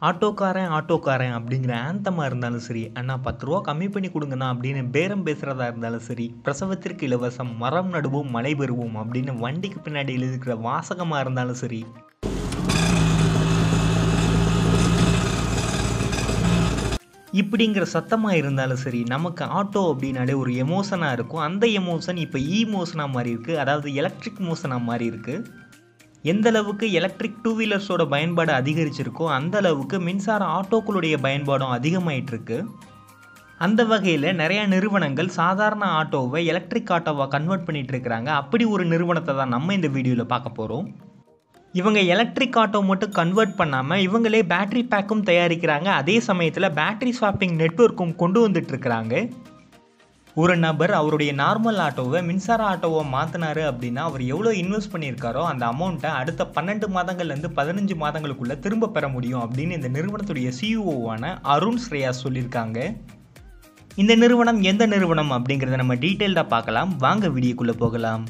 ஆட்டோக்காரன் அப்படிங்கிற ஆந்தமாக இருந்தாலும் சரி, அண்ணா 10 ரூபா கம்மி பண்ணி கொடுங்கண்ணா அப்படின்னு பேரம் பேசுகிறதா இருந்தாலும் சரி, பிரசவத்திற்கு இலவசம், மரம் நடுவோம் மழை பெறுவோம் அப்படின்னு வண்டிக்கு பின்னாடி எழுதிக்கிற வாசகமாக இருந்தாலும் சரி, இப்படிங்கிற சத்தமாக இருந்தாலும் சரி, நமக்கு ஆட்டோ அப்படின்னாலே ஒரு எமோஷனாக இருக்கும். அந்த எமோஷன் இப்போ மோஷனாக மாறி இருக்குது, அதாவது எலக்ட்ரிக் மோஷனாக மாறி இருக்குது. எந்த அளவுக்கு எலக்ட்ரிக் டூ வீலர்ஸோட பயன்பாடு அதிகரிச்சிருக்கோ அந்த அளவுக்கு மின்சார ஆட்டோக்களுடைய பயன்பாடும் அதிகமாயிட்டிருக்கு. அந்த வகையில் நிறையா நிறுவனங்கள் சாதாரண ஆட்டோவை எலக்ட்ரிக் ஆட்டோவாக கன்வெர்ட் பண்ணிகிட்டு இருக்கிறாங்க. அப்படி ஒரு நிறுவனத்தை தான் நம்ம இந்த வீடியோவில் பார்க்க போகிறோம். இவங்க எலக்ட்ரிக் ஆட்டோ மட்டும் கன்வெர்ட் பண்ணாமல் இவங்களே பேட்டரி பேக்கும் தயாரிக்கிறாங்க. அதே சமயத்தில் பேட்டரி ஸ்வாப்பிங் நெட்வொர்க்கும் கொண்டு வந்துட்டுருக்கிறாங்க. ஒரு நபர் அவருடைய நார்மல் ஆட்டோவை மின்சார ஆட்டோவை மாற்றினாரு அப்படின்னா அவர் எவ்வளோ இன்வெஸ்ட் பண்ணியிருக்காரோ அந்த அமௌண்ட்டை அடுத்த 12 மாதங்கள்லேருந்து 15 மாதங்களுக்குள்ளே திரும்ப பெற முடியும் அப்படின்னு இந்த நிறுவனத்துடைய சிஇஓவான அருண் ஸ்ரேயாஸ் சொல்லியிருக்காங்க. இந்த நிறுவனம் எந்த நிறுவனம் அப்படிங்கிறத நம்ம டீட்டெயில்டாக பார்க்கலாம். வாங்க வீடியோக்குள்ளே போகலாம்.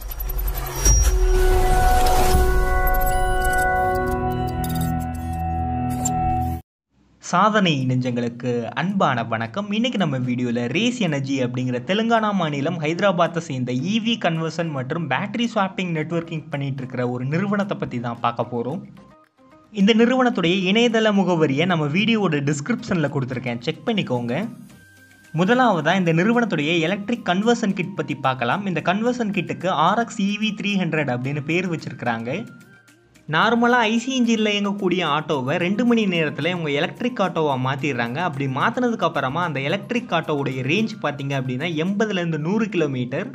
சாதனை நெஞ்சங்களுக்கு அன்பான வணக்கம். இன்றைக்கி நம்ம வீடியோவில் ரேஸ் எனர்ஜி அப்படிங்கிற தெலுங்கானா மாநிலம் ஹைதராபாத்தை சேர்ந்த இவி கன்வர்ஷன் மற்றும் பேட்டரி ஸ்வாப்பிங் நெட்வொர்க்கிங் பண்ணிகிட்டு இருக்கிற ஒரு நிறுவனத்தை பற்றி தான் பார்க்க போகிறோம். இந்த நிறுவனத்துடைய இணையதள முகவரியை நம்ம வீடியோவோட டிஸ்கிரிப்ஷனில் கொடுத்துருக்கேன், செக் பண்ணிக்கோங்க. முதலாவதாக இந்த நிறுவனத்துடைய எலக்ட்ரிக் கன்வர்ஷன் கிட் பற்றி பார்க்கலாம். இந்த கன்வர்ஷன் கிட்டுக்கு RX EV300 அப்படின்னு பேர் வச்சுருக்கிறாங்க. நார்மலாக ஐசி இன்ஜினில் இயங்கக்கூடிய ஆட்டோவை 2 மணி நேரத்தில் இவங்க எலக்ட்ரிக் ஆட்டோவாக மாற்றிடுறாங்க. அப்படி மாற்றினதுக்கப்புறமா அந்த எலக்ட்ரிக் ஆட்டோவுடைய ரேஞ்ச் பார்த்திங்க அப்படின்னா 80லேருந்து 100 கிலோமீட்டர்,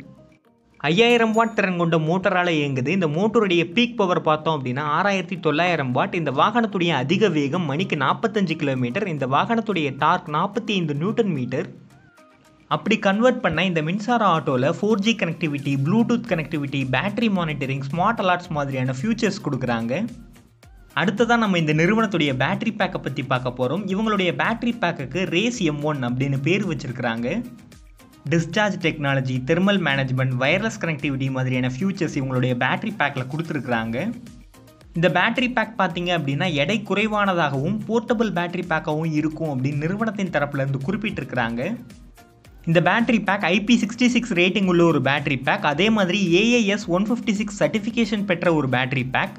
5000 வாட் திறன் கொண்ட மோட்டரால் இயங்குது. இந்த மோட்டருடைய பீக் பவர் பார்த்தோம் அப்படின்னா 6900 வாட். இந்த வாகனத்துடைய அதிக வேகம் மணிக்கு 45 கிலோமீட்டர். இந்த வாகனத்துடைய டார்க் 45 நியூட்டன் மீட்டர். அப்படி கன்வெர்ட் பண்ண இந்த மின்சார ஆட்டோவில் 4G connectivity, bluetooth connectivity, battery monitoring, smart alerts மாதிரியான ஃபியூச்சர்ஸ் கொடுக்குறாங்க. அடுத்ததான் நம்ம இந்த நிறுவனத்துடைய பேட்டரி பேக்கை பற்றி பார்க்க போகிறோம். இவங்களுடைய பேட்டரி பேக்குக்கு ரேஸ் M1 அப்படின்னு பேர் வச்சுருக்கிறாங்க. Discharge technology, thermal management, wireless connectivity மாதிரியான ஃபியூச்சர்ஸ் இவங்களுடைய பேட்டரி பேக்கில் கொடுத்துருக்குறாங்க. இந்த பேட்டரி பேக் பார்த்தீங்க அப்படின்னா எடை குறைவானதாகவும் போர்ட்டபிள் பேட்டரி பேக்காகவும் இருக்கும் அப்படின்னு நிறுவனத்தின் தரப்புலேருந்து குறிப்பிட்டிருக்கிறாங்க. இந்த பேட்டரி பேக் IP66 ரேட்டிங் உள்ள ஒரு பேட்டரி பேக். அதே மாதிரி AIS 156 சர்டிஃபிகேஷன் பெற்ற ஒரு பேட்டரி பேக்.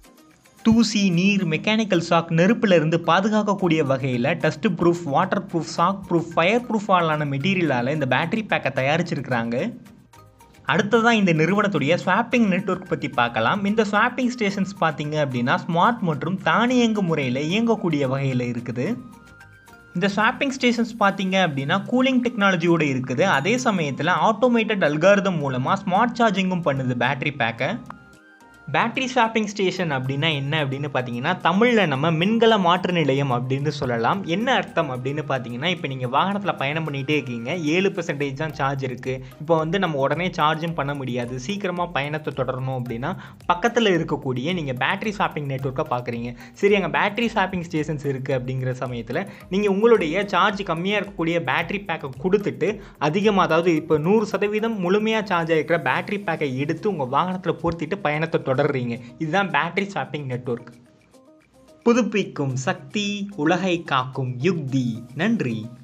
தூசி, நீர், மெக்கானிக்கல் ஷாக், நெருப்பிலிருந்து பாதுகாக்கக்கூடிய வகையில் dust proof, water proof, shock proof, fire ப்ரூஃபாலான மெட்டீரியலால் இந்த பேட்டரி பேக்கை தயாரிச்சிருக்கிறாங்க. அடுத்ததான் இந்த நிறுவனத்துடைய ஸ்வாப்பிங் நெட்வொர்க் பற்றி பார்க்கலாம். இந்த ஸ்வாப்பிங் ஸ்டேஷன்ஸ் பார்த்தீங்க அப்படின்னா ஸ்மார்ட் மற்றும் தானியங்கு முறையில் இயங்கக்கூடிய வகையில் இருக்குது. இந்த ஸ்வாப்பிங் ஸ்டேஷன்ஸ் பார்த்தீங்க அப்படின்னா கூலிங் டெக்னாலஜியோடு இருக்குது. அதே சமயத்தில் ஆட்டோமேட்டட் அல்காரிதம் மூலமாக ஸ்மார்ட் சார்ஜிங்கும் பண்ணுது பேட்டரி பேக்கை. பேட்டரி ஸ்வாப்பிங் ஸ்டேஷன் அப்படின்னா என்ன அப்படின்னு பார்த்தீங்கன்னா தமிழில் நம்ம மின்கல மாற்று நிலையம் அப்படின்னு சொல்லலாம். என்ன அர்த்தம் அப்படின்னு பார்த்தீங்கன்னா இப்போ நீங்கள் வாகனத்தில் பயணம் பண்ணிகிட்டே இருக்கீங்க, 7% தான் சார்ஜ் இருக்குது. இப்போ நம்ம உடனே சார்ஜும் பண்ண முடியாது, சீக்கிரமாக பயணத்தை தொடரணும் அப்படின்னா பக்கத்தில் இருக்கக்கூடிய நீங்கள் பேட்டரி ஸ்வாப்பிங் நெட்வொர்க்கை பார்க்குறீங்க. சரி, அங்கே பேட்டரி ஸ்வாப்பிங் ஸ்டேஷன்ஸ் இருக்குது அப்படிங்கிற சமயத்தில் நீங்கள் உங்களுடைய சார்ஜ் கம்மியாக இருக்கக்கூடிய பேட்டரி பேக்கை கொடுத்துட்டு அதிகமாக, அதாவது இப்போ 100% முழுமையாக சார்ஜ் ஆகிருக்கிற பேட்டரி பேக்கை எடுத்து உங்கள் வாகனத்தில் பொருத்திட்டு பயணத்தை தொடர்றீங்க. இதுதான் பேட்டரி ஸ்வாப்பிங் நெட்வொர்க். புதுப்பிக்கும் சக்தி, உலகை காக்கும் யுக்தி. நன்றி.